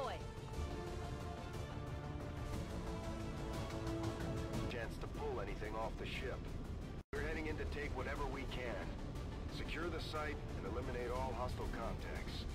deploy. Chance to pull anything off the ship. We're heading in to take whatever we can. Secure the site and eliminate all hostile contacts.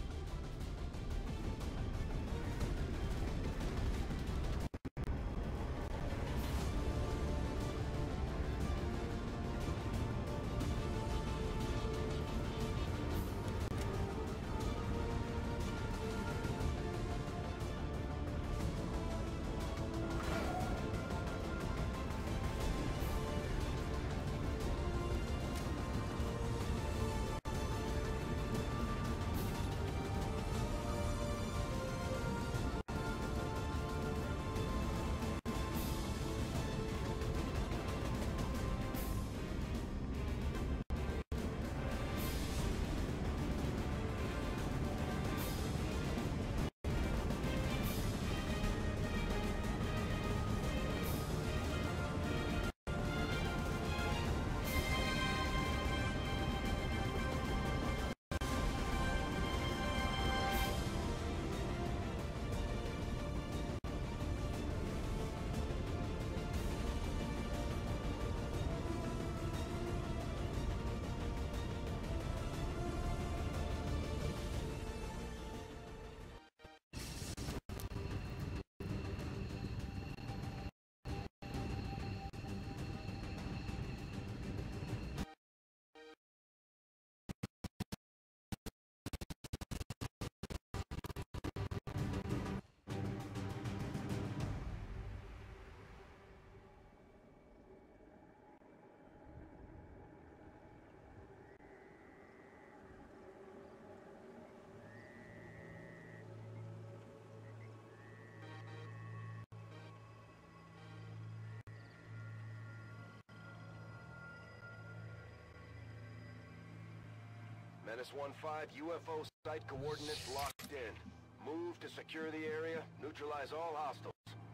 Menace 1-5, UFO site coordinates locked in. Move to secure the area, neutralize all hostiles.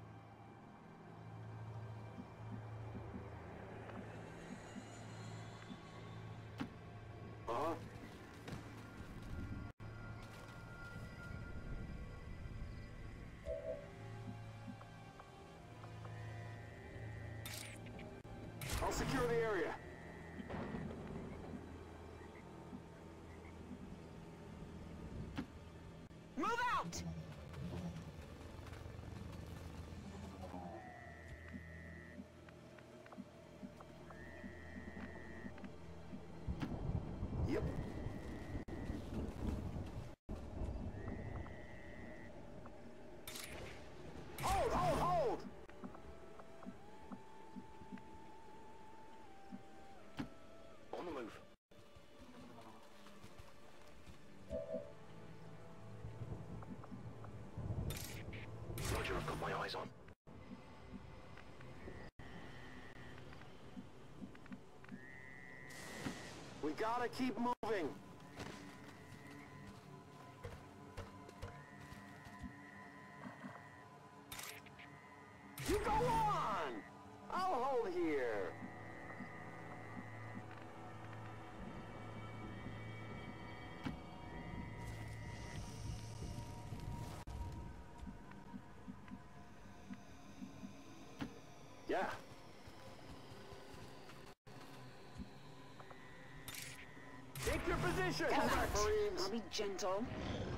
Uh-huh. I'll secure the area. Move out! Yep. Hold! On the move. Roger, I've got my eyes on. We gotta keep moving. You go on! I'll hold here. Yeah. Take your position! Come out. Marines! I'll be gentle.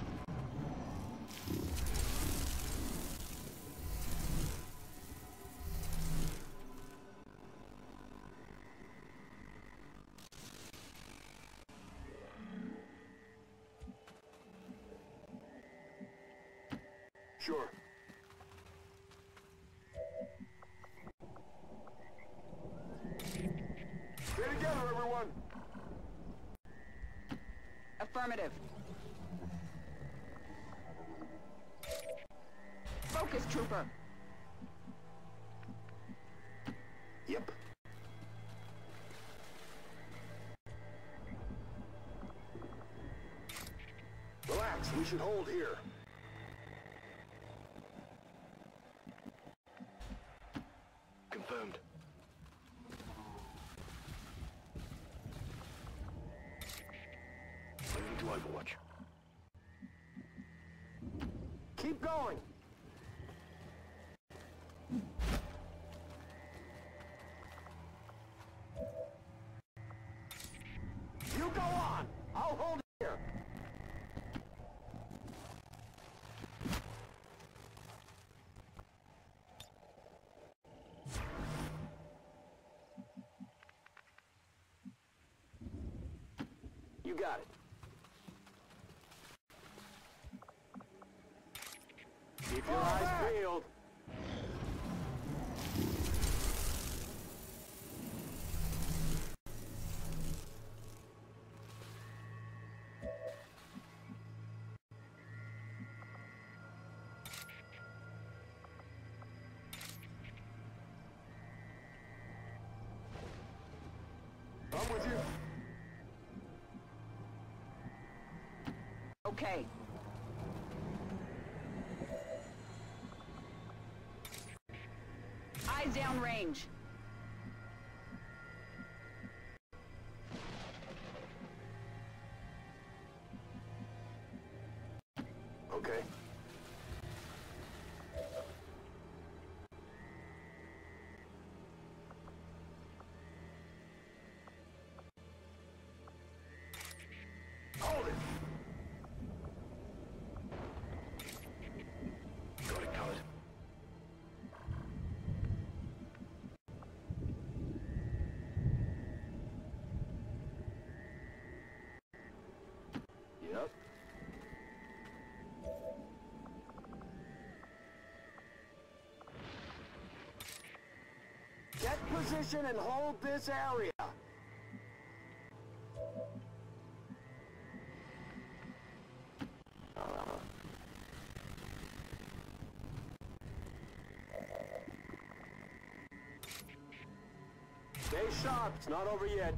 Sure. Stay together, everyone! Affirmative. Focus, trooper. Yep. Relax, we should hold here. Confirmed. Moving to Overwatch. Keep going! You go on! I'll hold here! You got it. Keep your eyes peeled. I'm with you. Okay. Eyes down range. Okay. Hold it. Got it covered. Yep. Get position and hold this area. Stay sharp, it's not over yet.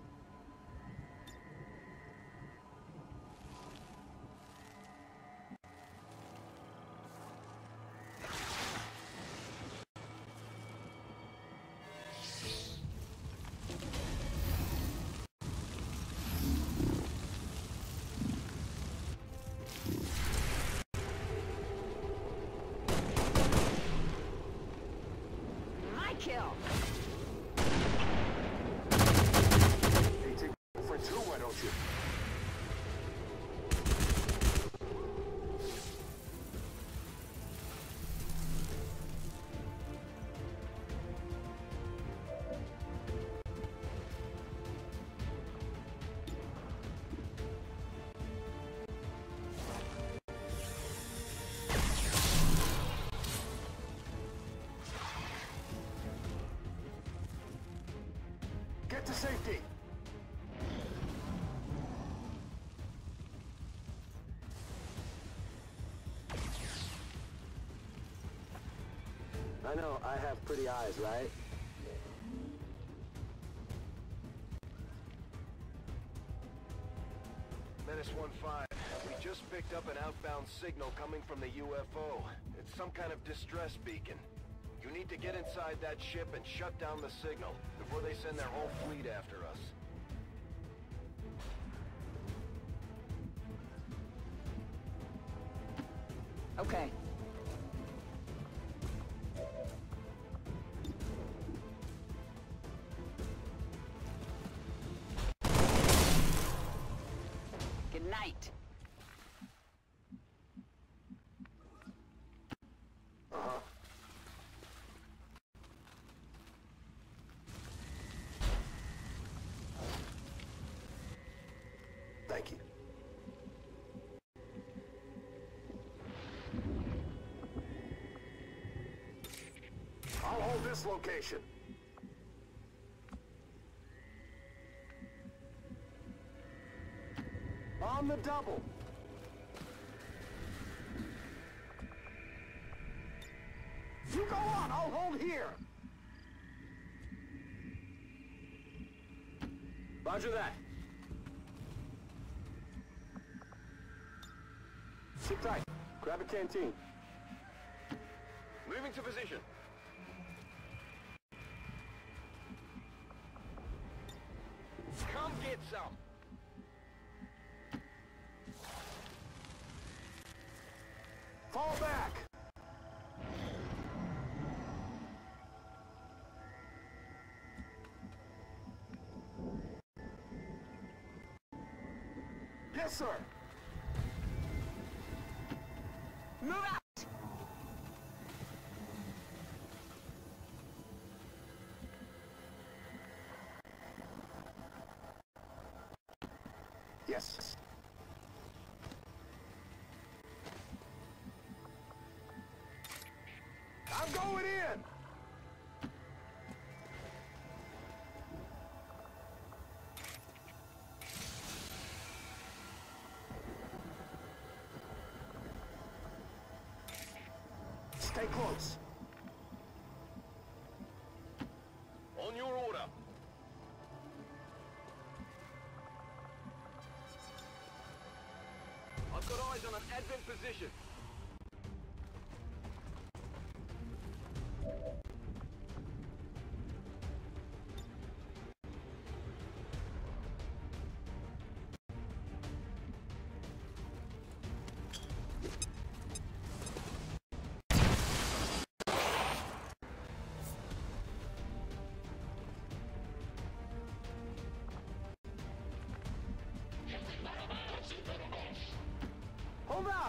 My kill. Hey, take for two, why don't you? Get to safety. I know, I have pretty eyes, right? Menace 1-5, we just picked up an outbound signal coming from the UFO. It's some kind of distress beacon. You need to get inside that ship and shut down the signal before they send their whole fleet after us. Okay. Good night. Thank you. I'll hold this location. On the double. You go on, I'll hold here. Roger that. Sit tight. Grab a canteen. Moving to position. Come get some. Fall back! Yes, sir! Move out! Yes. I'm going in! Stay close. On your order. I've got eyes on an advent position. Hold up!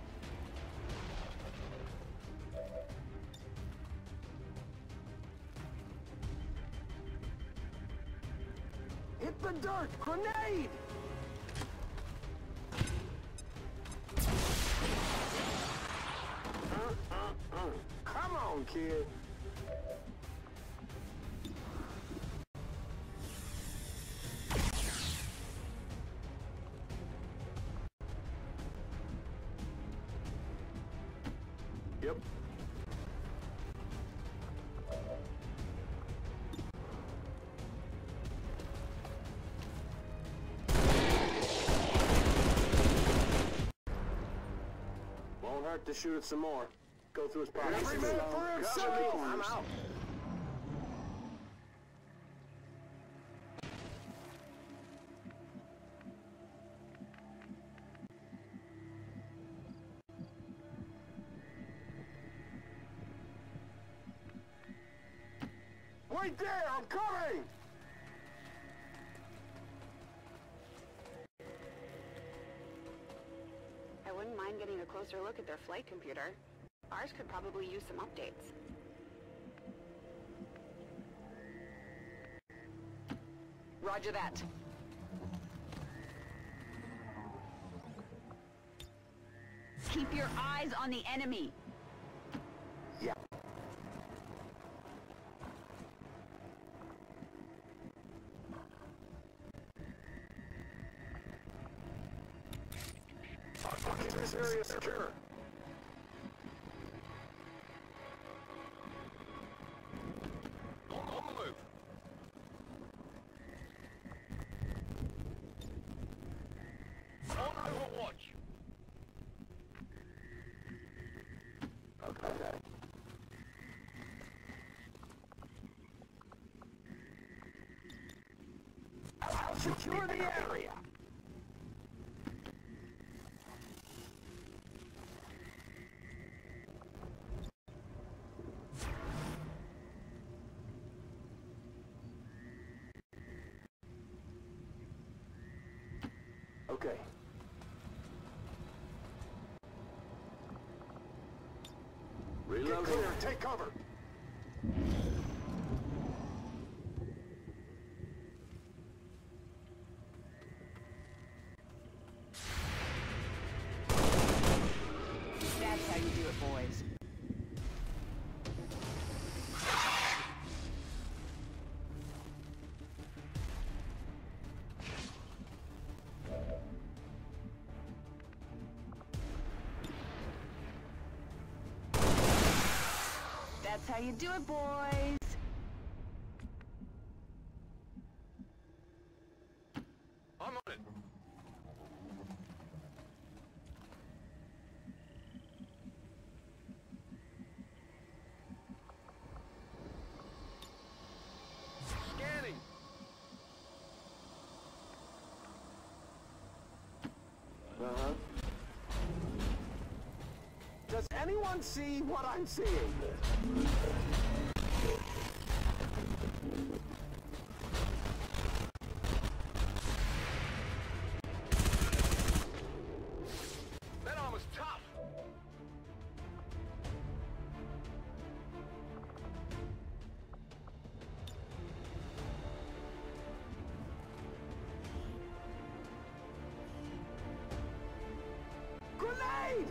Hit the dirt! Grenade! Come on, kid. Yep. Won't hurt to shoot it some more. Go through his pockets. Every man for himself! I'm out. Wait there! I'm coming! I wouldn't mind getting a closer look at their flight computer. Ours could probably use some updates. Roger that. Keep your eyes on the enemy. Yeah. This area is secure. On the move. On Overwatch. Okay. I'll secure the area. Okay. Reloading. Get clear. Take cover. That's how you do it, boys. That's how you do it, boys. I'm on it. Scanning. Does anyone see what I'm seeing? That arm was tough. Grenade!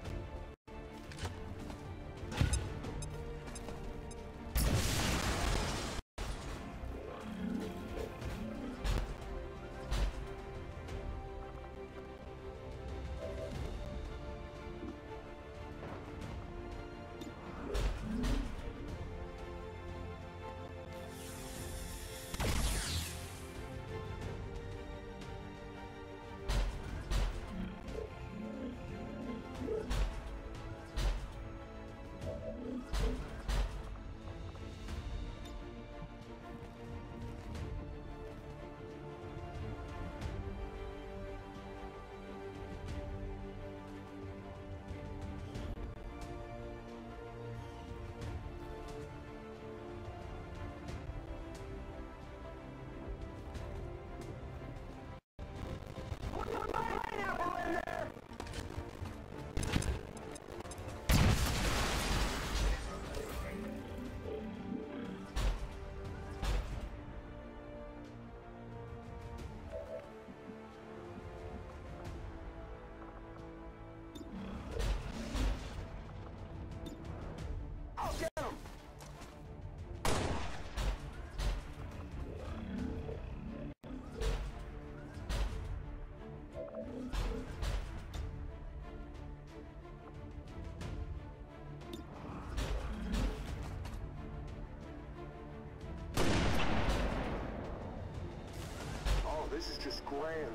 This is just grand.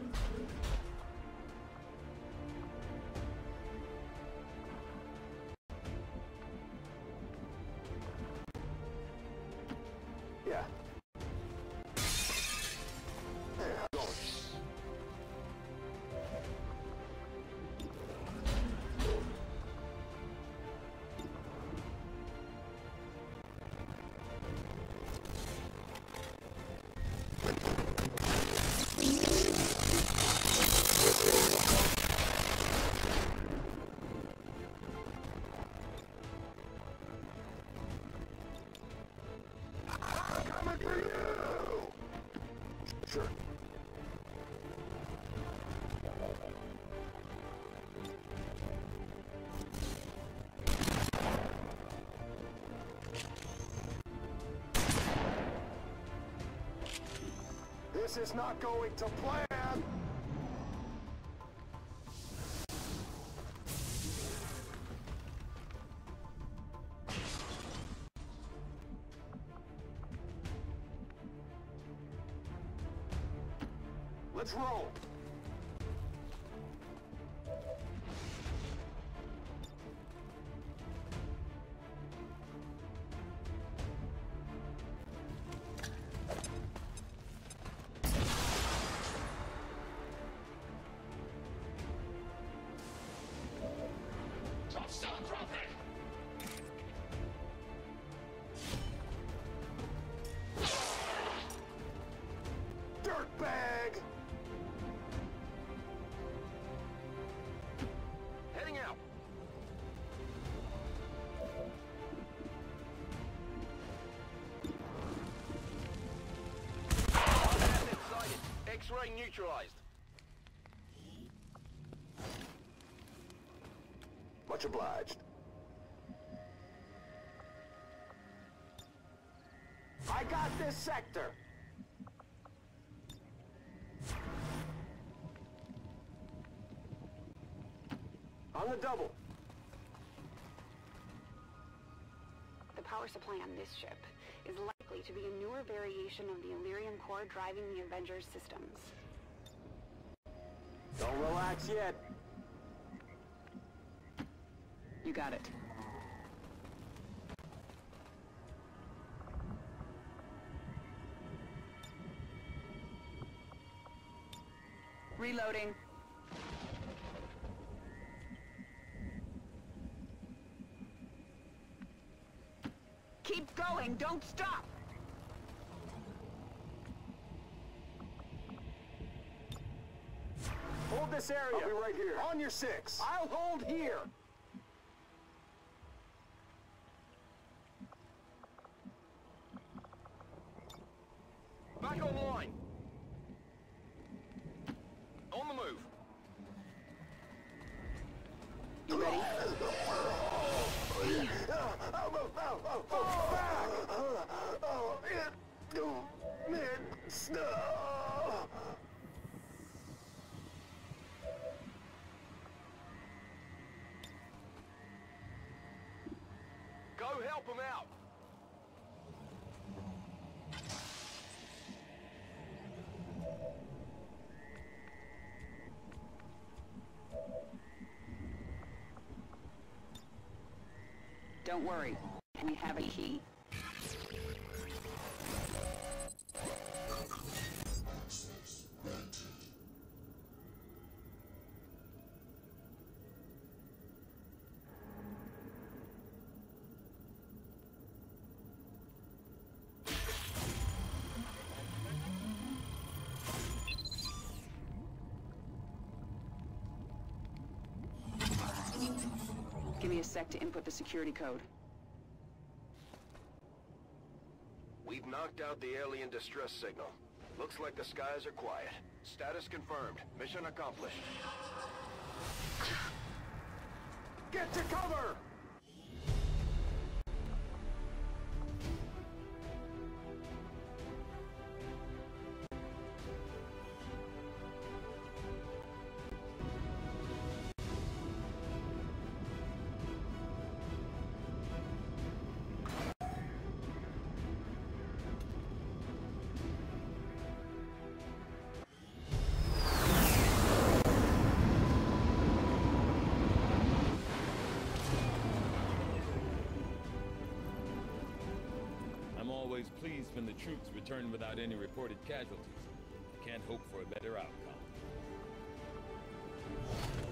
Yeah. Hey, how's it going? Sure. This is not going to plan. Let's roll. Dirtbag! Heading out. Asset sighted. X-ray neutralized. Much obliged. I got this sector. On the double. The power supply on this ship is likely to be a newer variation of the Illyrium core driving the Avengers systems. Don't relax yet. You got it. Reloading. Keep going, don't stop! Hold this area. I'll be right here. On your 6. I'll hold here! Back online! On the move! You ready? Go help him out! Don't worry, we have a key. Give me a sec to input the security code. We've knocked out the alien distress signal. Looks like the skies are quiet. Status confirmed. Mission accomplished. Get to cover! Always pleased when the troops return without any reported casualties. Can't hope for a better outcome.